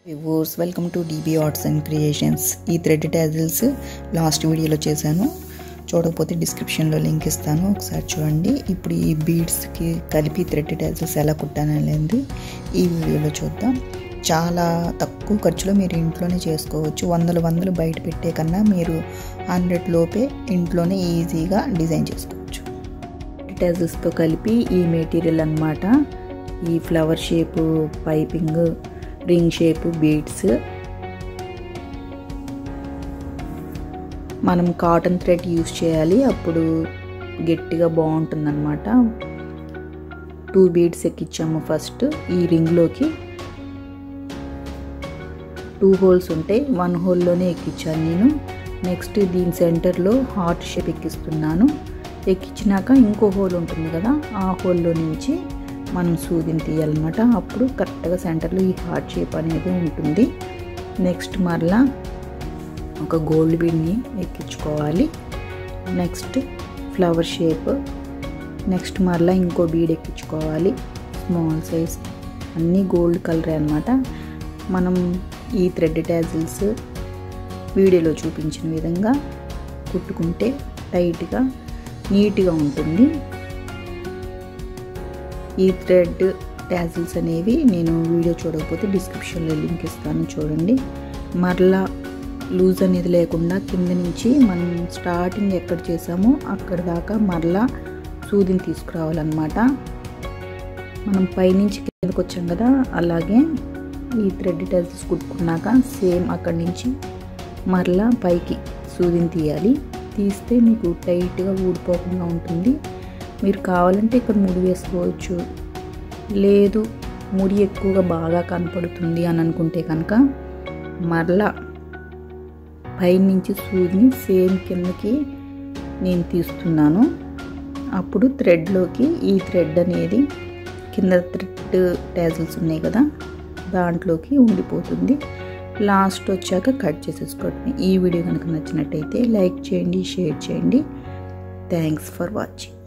Viewers welcome to DB arts and creations. ఈ thread tassels last వీడియోలో చేశాను, చూడకపోతే డిస్క్రిప్షన్లో లింక్ ఇస్తాను, ఒకసారి చూడండి. ఇప్పుడు ఈ బీడ్స్కి కలిపి థ్రెడ్ టాజిల్స్ ఎలా కుట్టాననేది ఈ వీడియోలో చూద్దాం. చాలా తక్కువ ఖర్చులో మీరు ఇంట్లోనే చేసుకోవచ్చు. వందలు బయట పెట్టే కన్నా మీరు 100 లోపే ఇంట్లోనే ఈజీగా డిజైన్ చేసుకోవచ్చు. టాజిల్స్తో కలిపి ఈ మెటీరియల్ అన్నమాట. ఈ flower shape piping, ring shape beads, మనం కాటన్ థ్రెడ్ యూస్ చేయాలి, అప్పుడు గట్టిగా బాగుంటుందన్నమాట. 2 బీడ్స్ ఎక్కించాము. ఫస్ట్ ఈ రింగ్లోకి 2 హోల్స్ ఉంటాయి, 1 హోల్లోనే ఎక్కించాను నేను. నెక్స్ట్ దీని సెంటర్లో హార్ట్ షేప్ ఎక్కిస్తున్నాను. ఎక్కించినాక ఇంకో హోల్ ఉంటుంది కదా, ఆ హోల్లో నుంచి మనం సూదిని తీయాలన్నమాట. అప్పుడు కరెక్ట్గా సెంటర్లో ఈ హార్ట్ షేప్ అనేది ఉంటుంది. నెక్స్ట్ మరలా ఒక గోల్డ్ బీడ్ని ఎక్కించుకోవాలి. నెక్స్ట్ ఫ్లవర్ షేప్, నెక్స్ట్ మరలా ఇంకో బీడ్ ఎక్కించుకోవాలి. స్మాల్ సైజ్, అన్నీ గోల్డ్ కలరే అన్నమాట. మనం ఈ థ్రెడ్ టాజిల్స్ వీడియోలో చూపించిన విధంగా కుట్టుకుంటే టైట్గా నీట్గా ఉంటుంది. ఈ థ్రెడ్ టాజిల్స్ అనేవి నేను వీడియో చూడకపోతే డిస్క్రిప్షన్లో లింక్ ఇస్తాను, చూడండి. మరలా లూజ్ అనేది లేకుండా కింద నుంచి మనం స్టార్టింగ్ ఎక్కడ చేసామో అక్కడ దాకా మరలా సూదిని తీసుకురావాలన్నమాట. మనం పైనుంచి కిందకు వచ్చాం కదా, అలాగే ఈ థ్రెడ్ టాజిల్స్ కుట్టుకున్నాక సేమ్ అక్కడి నుంచి మరలా పైకి సూదిని తీయాలి. తీస్తే మీకు టైట్గా ఊడిపోకుండా ఉంటుంది. మీరు కావాలంటే ఇక్కడ ముడి వేసుకోవచ్చు, లేదు ముడి ఎక్కువగా బాగా కనపడుతుంది అని అనుకుంటే కనుక మరలా పైనుంచి సూదిని సేమ్ కిందకి నేను తీస్తున్నాను. అప్పుడు థ్రెడ్లోకి ఈ థ్రెడ్ అనేది కింద థ్రెడ్ టాజిల్స్ ఉన్నాయి కదా, దాంట్లోకి ఉండిపోతుంది. లాస్ట్ వచ్చాక కట్ చేసేసుకోండి. ఈ వీడియో కనుక నచ్చినట్టయితే లైక్ చేయండి, షేర్ చేయండి. Thanks for watching.